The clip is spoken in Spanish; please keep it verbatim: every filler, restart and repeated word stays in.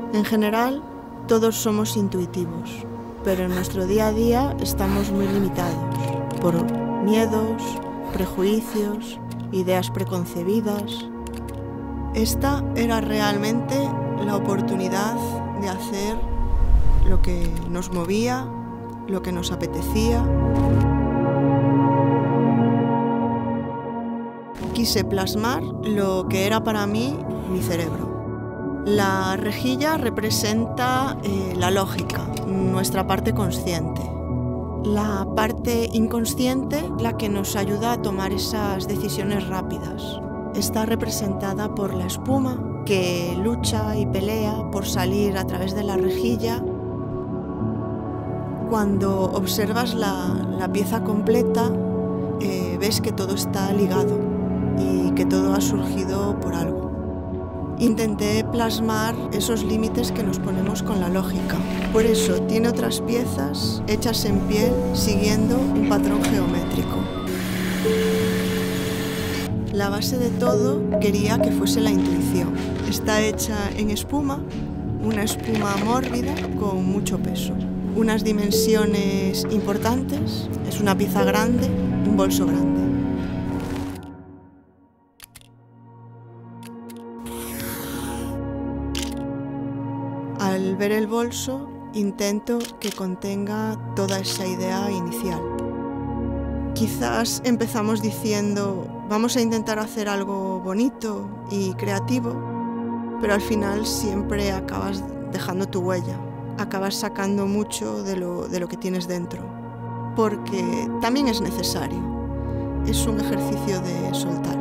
En general, todos somos intuitivos, pero en nuestro día a día estamos muy limitados por miedos, prejuicios, ideas preconcebidas. Esta era realmente la oportunidad de hacer lo que nos movía, lo que nos apetecía. Quise plasmar lo que era para mí mi cerebro. La rejilla representa eh, la lógica, nuestra parte consciente. La parte inconsciente, la que nos ayuda a tomar esas decisiones rápidas. Está representada por la espuma, que lucha y pelea por salir a través de la rejilla. Cuando observas la, la pieza completa, eh, ves que todo está ligado y que todo ha surgido por algo. Intenté plasmar esos límites que nos ponemos con la lógica. Por eso tiene otras piezas hechas en piel siguiendo un patrón geométrico. La base de todo quería que fuese la intuición. Está hecha en espuma, una espuma mórbida con mucho peso. Unas dimensiones importantes, es una pieza grande, un bolso grande. Al ver el bolso, intento que contenga toda esa idea inicial. Quizás empezamos diciendo, vamos a intentar hacer algo bonito y creativo, pero al final siempre acabas dejando tu huella, acabas sacando mucho de lo, de lo que tienes dentro, porque también es necesario, es un ejercicio de soltar.